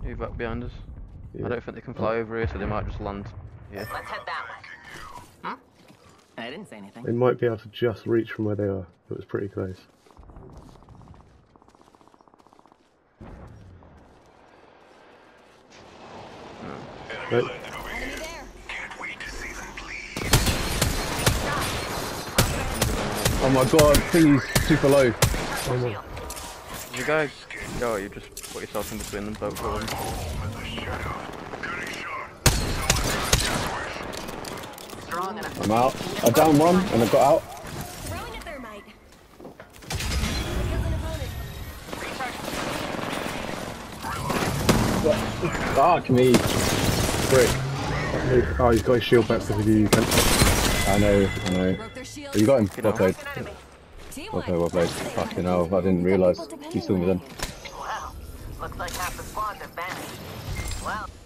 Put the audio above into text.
Move back behind us. Yeah. I don't think they can fly over here, so they might just land here. Let's head that way. Huh? I didn't say anything. They might be able to just reach from where they are. It was pretty close. Nope. Can't wait to see them bleed. Oh my god, please, super low. Oh my. You guys, go, you just put yourself in between them, both of them. Strong enough. I'm out. I down one and I got out. Throwing a thermite. Kills an opponent. Fuck me. Frick. Oh, he's got his shield back because of you. I know, I know. Broke their shield. You got him? Well played. Team Well played, well played. Fucking hell, I didn't realise. He saw me then. Wow. Looks like half the squads have vanished. Well.